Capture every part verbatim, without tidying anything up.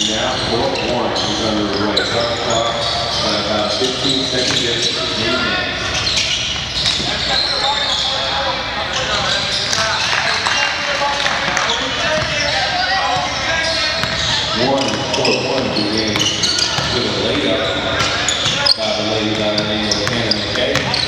Now, four one is underway. Start the clock by about fifteen seconds left in the game. One, four, one begins with a layup by the lady by the name of Hannah McKay.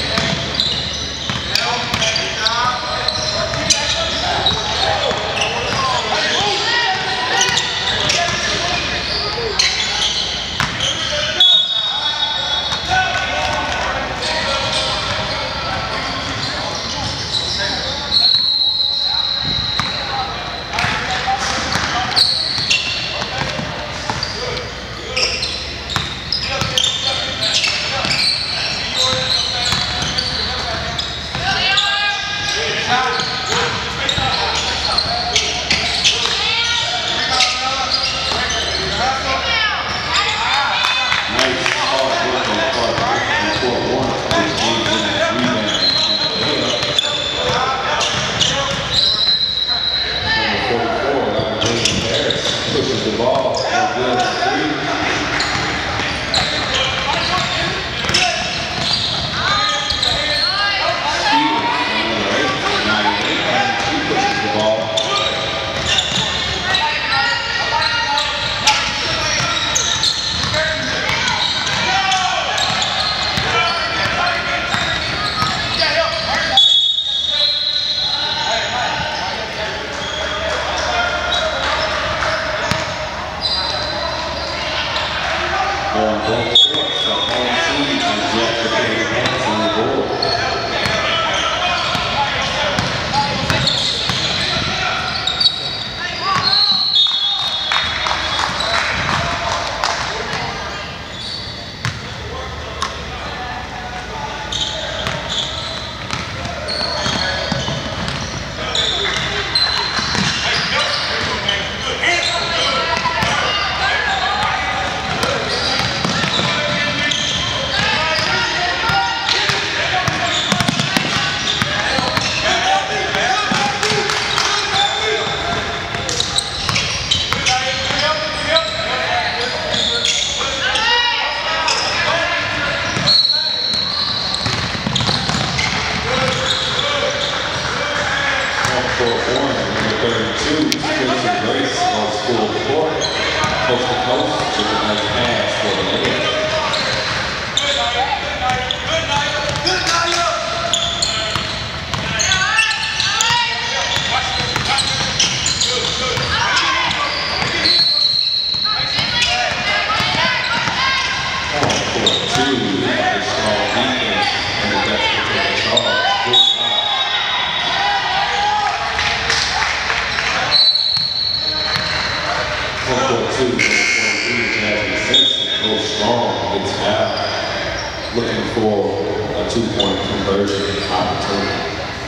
Looking for a two-point conversion opportunity.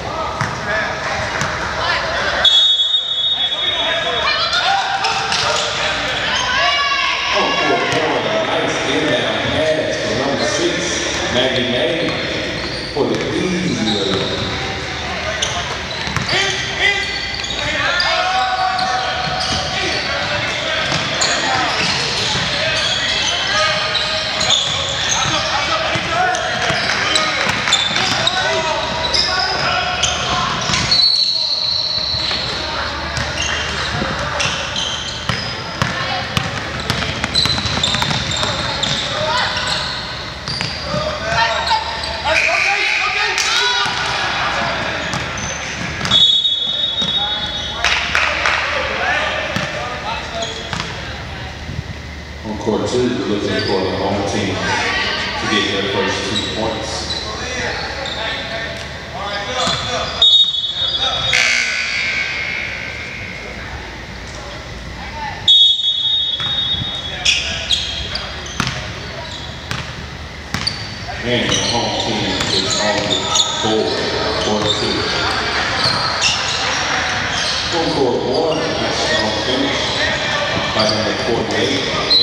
Oh, for a point, a nice inbound pass for number six, Maggie May, for the easy layup. Court two, looking for the home team to get their first two points. And the home team is on the board, court two. Home court one, that's a strong finish by number forty-eight.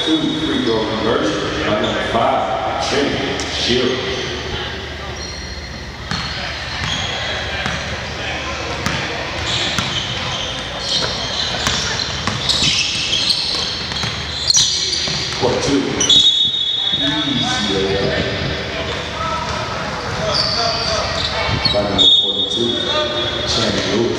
two free throw conversion by number five, Trinity Shield. Quarter two. Easy layup. By number forty-two, Shannon Lewis.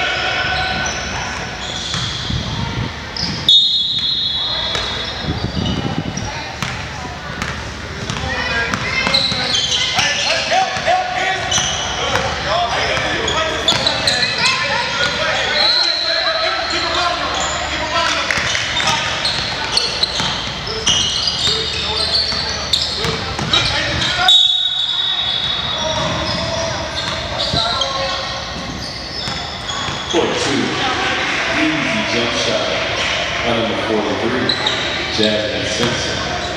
forty-two, easy jump shot by number forty-three, Jasmine Simpson.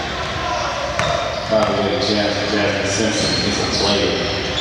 By the way, Jasmine, Jasmine Simpson is a player.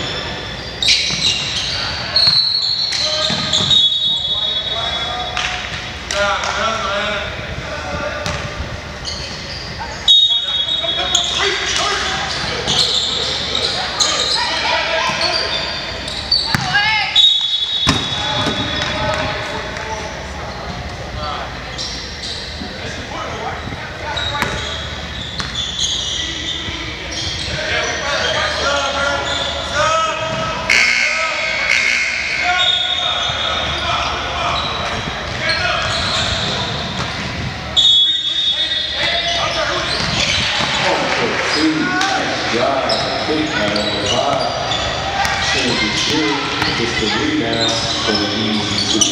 Just the rebound for the easy two.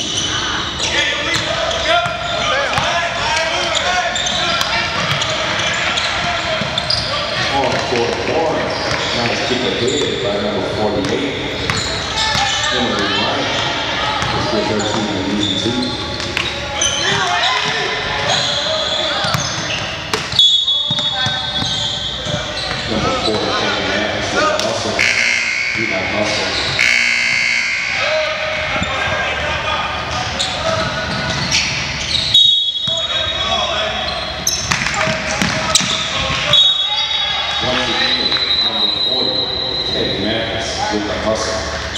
On court one, nice kick ahead by number forty-eight. Emily Wright. Let's get her team an easy two. Number four, Kenny Mathis with a hustle. You got hustle. With the hustle.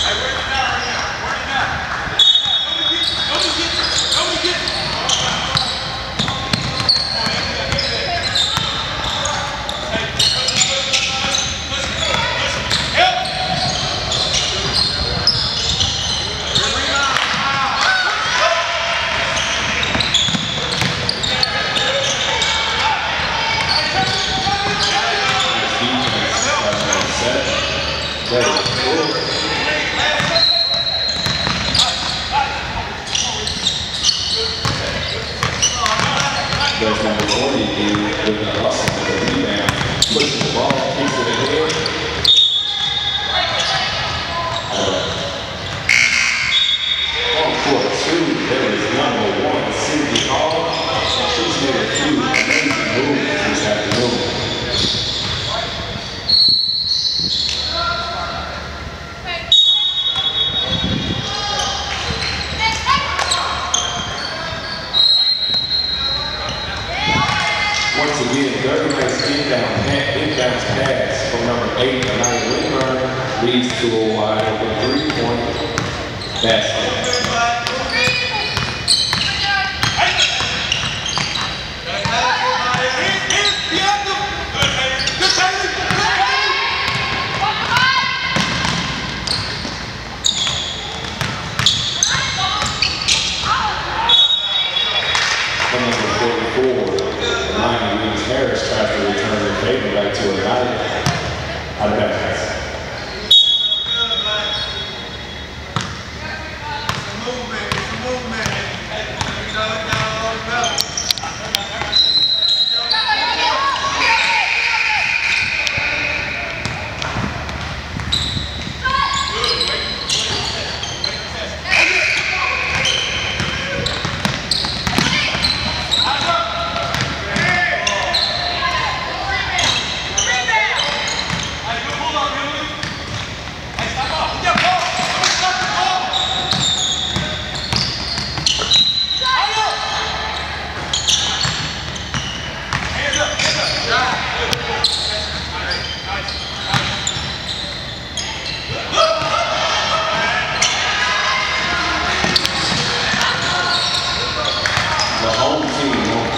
There's number forty with the hustle for the rebound. Pushes the ball, kicks it ahead. On court two, there is number one, Cindy Hall. She's made a few amazing moves this afternoon. Once again, very nice inbound, inbound pass from number eight, Anaya Winburn, leads to a wide open three-point basket. From number forty-four, Harris tries to return the favor back to a night. Out of bounds.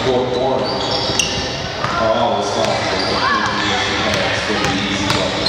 fourth quarter are all responsible for making the pass for the easy bucket.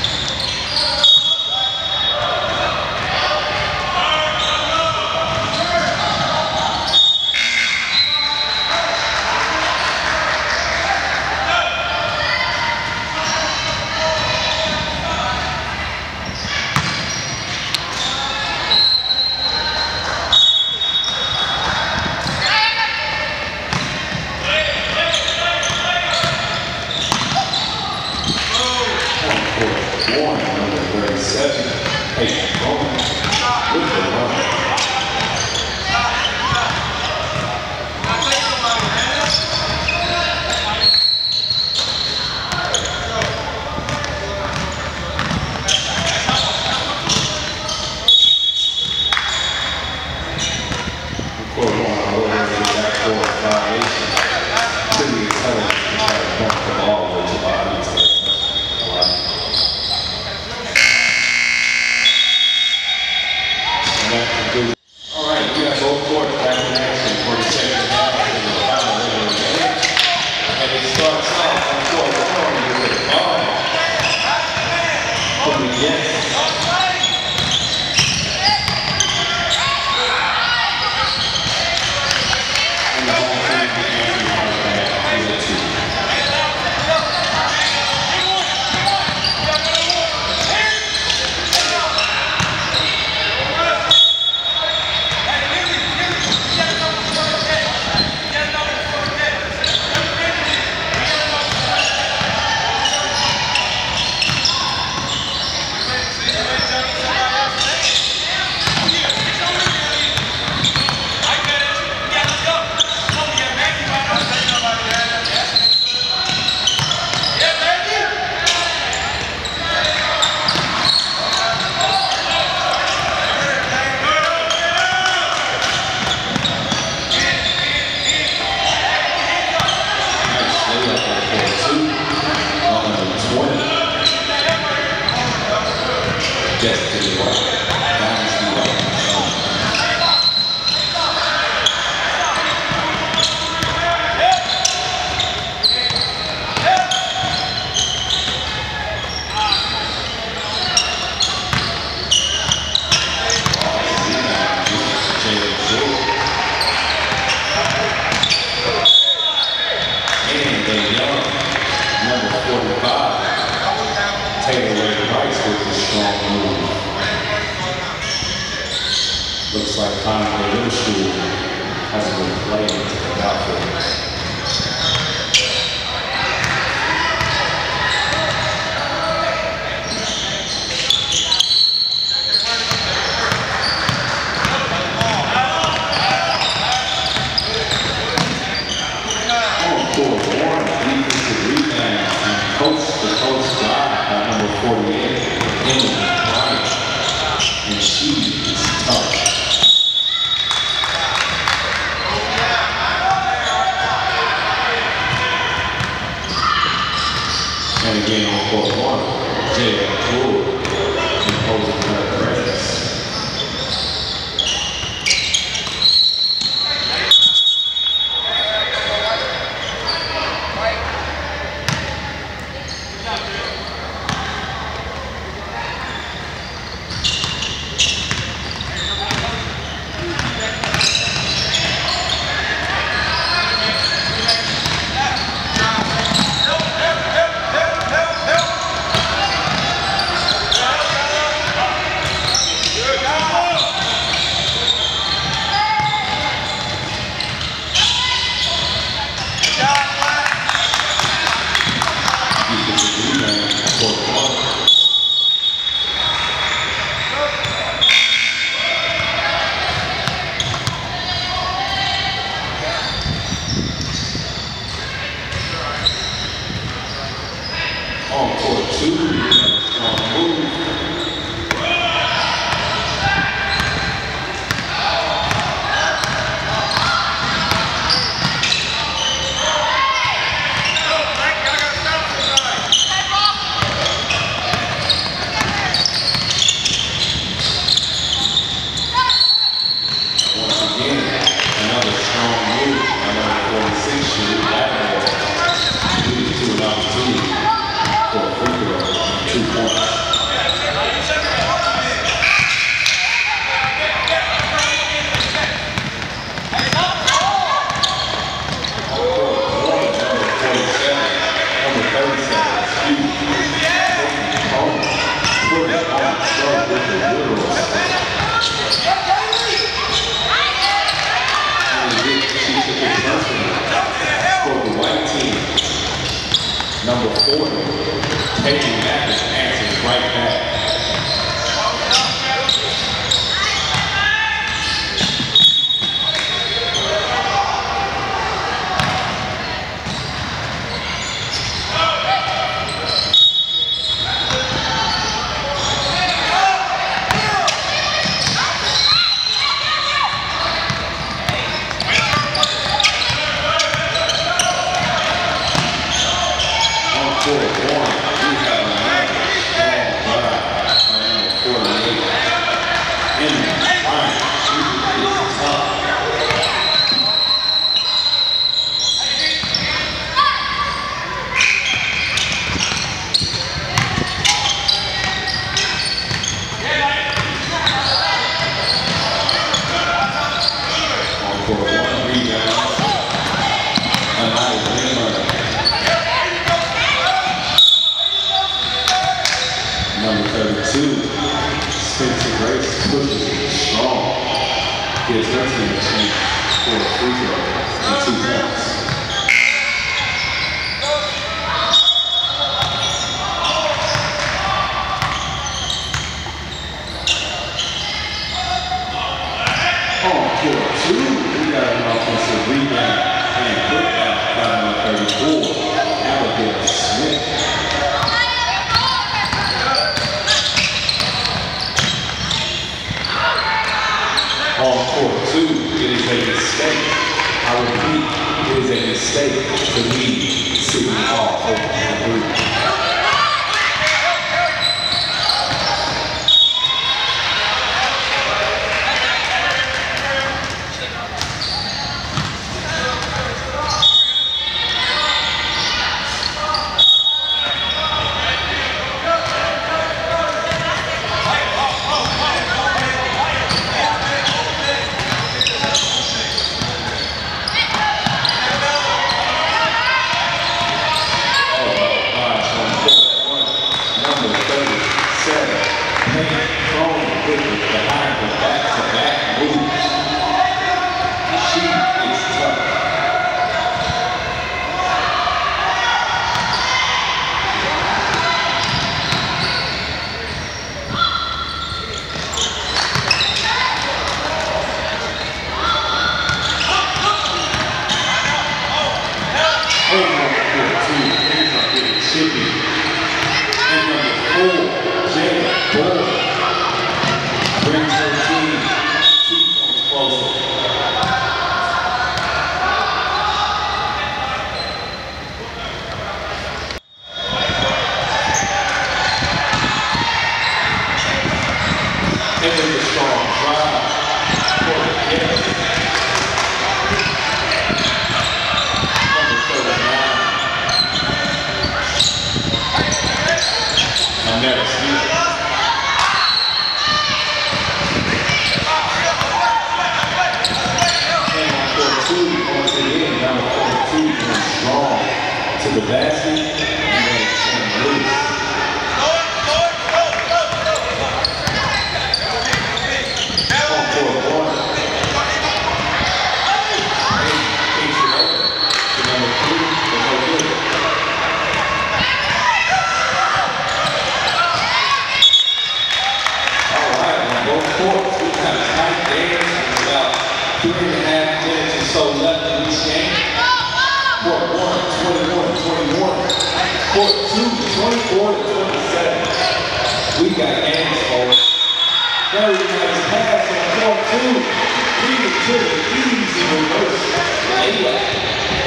Looks like finally middle school hasn't been playing to the outfield. And again on court one, J F Wood imposing her presence. Number forty, taking back his answers right back. Gives her team a chance for a free throw and two points. On court two, we got an offensive rebound and putback by number thirty-four, Abigail Smith. On court two, it is a mistake. I repeat, it is a mistake to leave City Hall open for three. To the basket, and then it's loose. On court one. Takes it over to number three, but no good. All right, on both courts, we got a tight dance. About three and a half minutes or so left in this game. Court one, twenty-one to twenty-one. Court two, twenty-four to twenty-seven. We got games forward. Very nice pass on court two. Lead it to the easy reverse. Layup.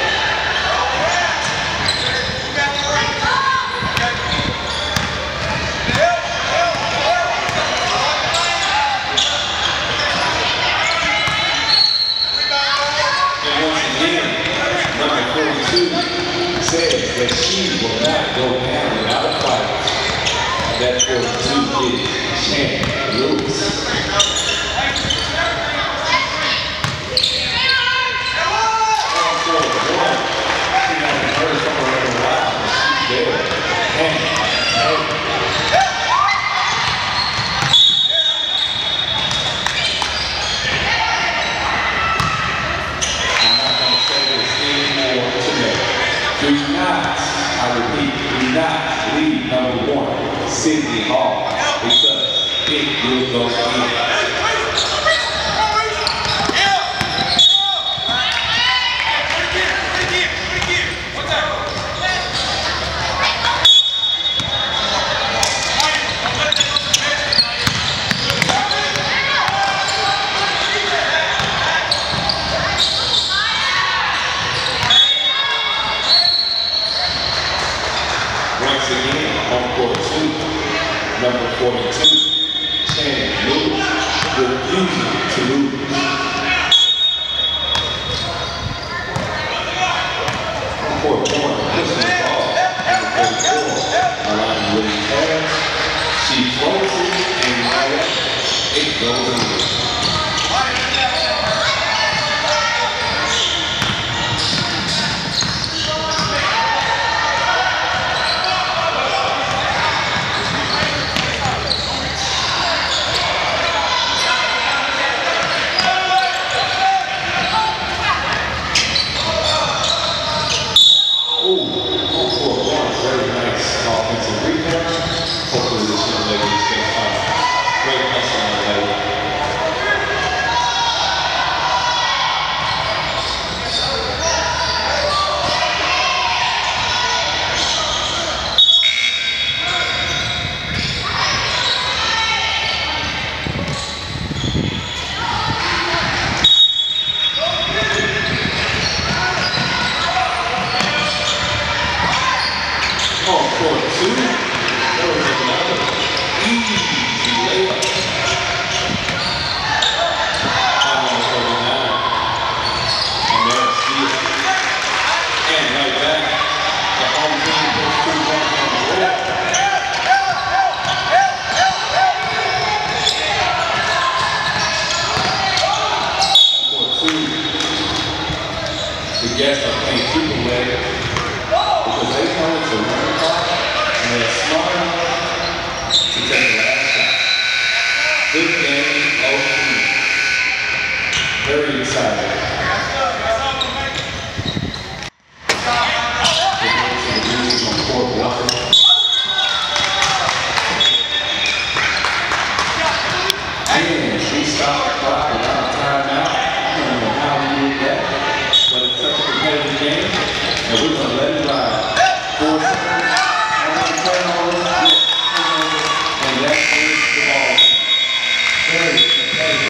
And once again, number forty-two says that she will not go down without a fight. That forty-two is Shannon Lewis. On court one, she hasn't heard from her in a while, but she's there. Hannah, hey. I'm not going to say this anymore today. Do not, I repeat, City Hall because it will go in. Once again, on court two, number forty-two, Shannon Lewis, refusing to lose. On court one, pushing the ball, number forty-four, Alana Williams pass. She floats it and right up, it goes in. Hopefully this young lady is going to find great hustle on the level. On court two, there was another easy layup. Foul on thirty-nine. And there's steal. And right back, the home team puts two points on the board. On court two, the guests are playing keep away because they come to run the clock and they're smart enough to take the last shot. Good game, oh, very excited.